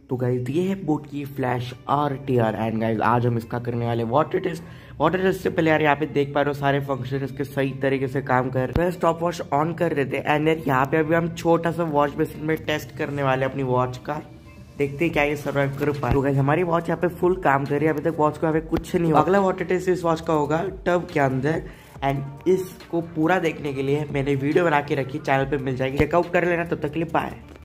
तो गाइज ये है बोट की फ्लैश RTR एंड गाइज आज हम इसका करने वाले वाटर टेस्ट। वाटर टेस्ट से पहले यार यहाँ पे देख पा रहे हो सारे फंक्शन इसके सही तरीके से काम कर रहे हैं। स्टॉप वॉच ऑन कर रहे थे एंड यार यहाँ पे अभी हम छोटा सा वॉच बेसिन में टेस्ट करने वाले अपनी वॉच का। देखते हैं क्या ये सर्वाइव कर पाए। तो गाइस हमारी वॉच यहाँ पे फुल काम कर रही है, अभी तक वॉच को यहाँ पे कुछ नहीं हुआ। अगला वाटर टेस्ट इस वॉच का होगा टब के अंदर एंड इसको पूरा देखने के लिए मैंने वीडियो बना के रखी, चैनल पे मिल जाएगी, चेकआउट कर लेना। तब तक के लिए बाय।